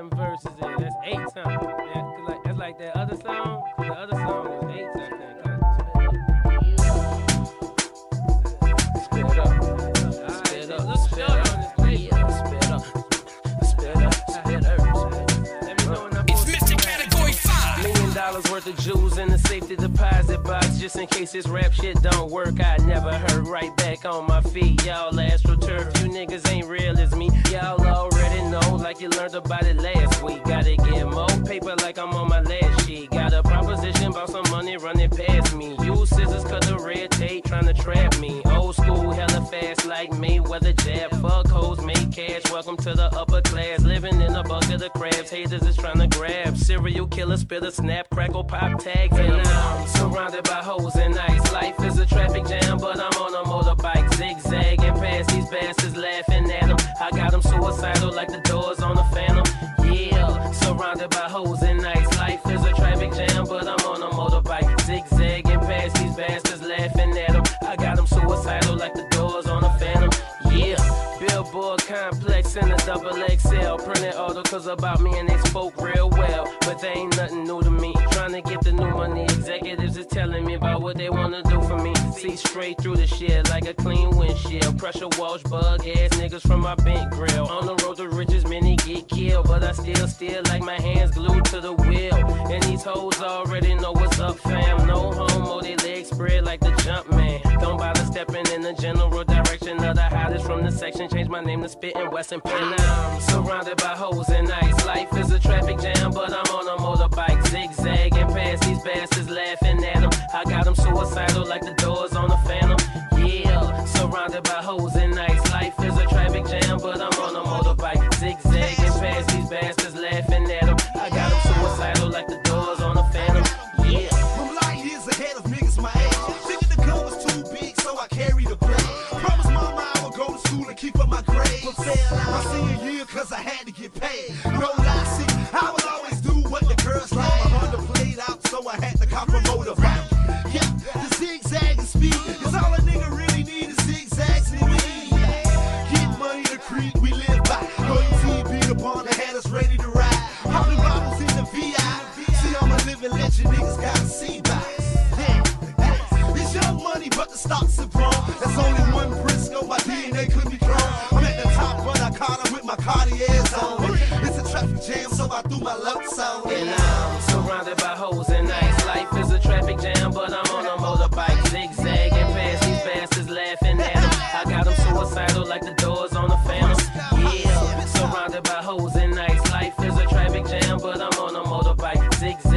them verses in. That's 8 times. Yeah, that's like that other song. The other song was 8 times. Spit up. Spit up. Spit up. It's Mr. Category 5. $1 million worth of jewels in the safety deposit box. Just in case this rap shit don't work, I never heard right back on my feet. Y'all astroturf, you niggas ain't real as me. Y'all already know, like you learned about it last week. Gotta get more paper like I'm on my last sheet. Got a proposition about some money running past me. Use scissors, cut the red tape, trying to trap me. Old school, hella fast like Mayweather jab. Fuck hoes, make cash, welcome to the upper class. Living in a bucket of crabs, haters is trying to grab. Serial killer, spitter, snap, crackle, pop tags. And I'm surrounded by hoes and ice. Life is a traffic jam, but I'm on a motorbike. Zigzagging past these bastards, laughing at them. I got them suicidal like the doors on the Phantom. Yeah, surrounded by hoes and ice. Life is a traffic jam, but I'm on a motorbike. Zigzagging past these bastards, laughing at them. I got them suicidal like the doors on the Phantom. Yeah, Billboard complex in a double XL. Printed articles about me and they spoke real well. But they ain't nothing new to me. Trying to get the new money. Executives is telling me about what they wanna do for me. See straight through the shit like a clean windshield. Pressure wash bug ass niggas from my bent grill. On the road to riches, many get killed. But I still like my hands glued to the wheel. And these hoes already know what's up, fam. No homo, they legs spread like the jump man. Don't bother stepping in the general direction of the hottest from the section. Change my name to Spittin' Western Pen. I'm surrounded by hoes and ice. Life is a traffic jam, but I'm on a motorbike. Zigzagging past these bastards, laughing at them. I got them suicidal like the doors on the Phantom. Yeah, surrounded by hoes and ice. Life is a traffic jam, but I'm on a motorbike. Zigzagging past these bastards, laughing at them. I got them suicidal like the doors on the Phantom. Yeah. I'm light years ahead of niggas my age. Thinking the gun was too big, so I carried the blade. Promised mama I would go to school and keep up my grades. But failed out my senior year cause I had to get paid. No lie, see, I would always do what the girls like. My Honda played out, so I had to cop a motorbike. Yeah, the zigzag and speed is all a nigga really need is zigzags and weed. Get money to creek, we live by. Loyalty beat upon the had us ready to ride. Popping bottles in the VI. See, I'm a living legend, niggas gotta see by. It's young money, but the stocks are grown. That's only one Briscoe, my DNA couldn't be thrown. I'm at the top, but I caught him with my Cartiers on. It's a traffic jam, so I threw my lumps on. And I'm surrounded by hoes and ice. Life is a traffic jam, but I'm on a motorbike. Zigzagging past these bastards, laughing at them. I got them suicidal like the doors on the Phantom. Yeah, surrounded by hoes and ice. Life is a traffic jam, but I'm on a motorbike. Zigzag